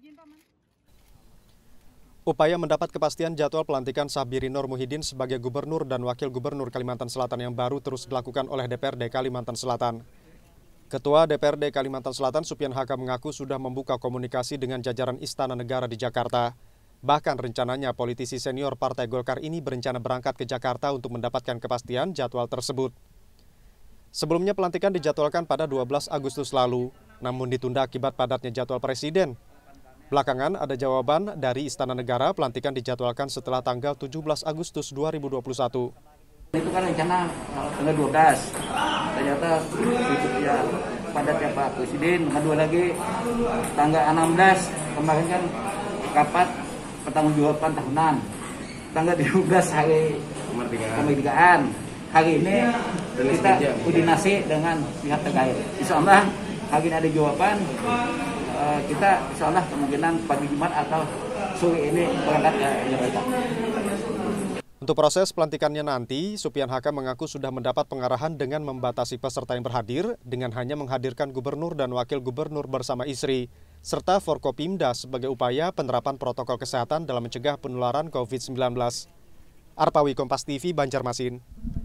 Upaya mendapat kepastian jadwal pelantikan Syahbiri Nur Muhyiddin sebagai Gubernur dan Wakil Gubernur Kalimantan Selatan yang baru terus dilakukan oleh DPRD Kalimantan Selatan. Ketua DPRD Kalimantan Selatan Supian Haka mengaku sudah membuka komunikasi dengan jajaran Istana Negara di Jakarta. Bahkan rencananya politisi senior Partai Golkar ini berencana berangkat ke Jakarta untuk mendapatkan kepastian jadwal tersebut. Sebelumnya pelantikan dijadwalkan pada 12 Agustus lalu, namun ditunda akibat padatnya jadwal Presiden. Belakangan ada jawaban dari Istana Negara, pelantikan dijadwalkan setelah tanggal 17 Agustus 2021. Itu kan rencana tanggal 12, ternyata ya padatnya Pak Presiden, kedua lagi tanggal 16, kemarin kan rapat pertanggungjawaban tahunan, tanggal 12 hari kemerdekaan. Hari ini kita koordinasi dengan pihak terkait. Insya Allah hari ini ada jawaban. Kita insya Allah kemungkinan pagi Jumat atau sore ini berangkat ke Jakarta. Untuk proses pelantikannya nanti, Supian Haka mengaku sudah mendapat pengarahan dengan membatasi peserta yang berhadir dengan hanya menghadirkan gubernur dan wakil gubernur bersama istri, serta Forkopimda sebagai upaya penerapan protokol kesehatan dalam mencegah penularan COVID-19. Arpawi, Kompas TV, Banjarmasin.